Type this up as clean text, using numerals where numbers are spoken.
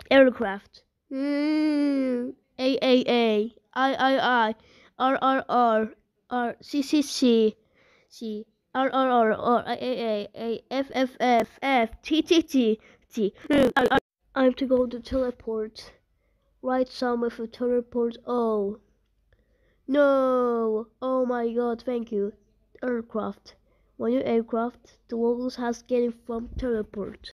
Aircraft. A. R. C. R. F. T. I have to go to teleport. Write some with a teleport. Oh. No! Oh my god, thank you. Aircraft. When you aircraft, the locals has getting from teleport.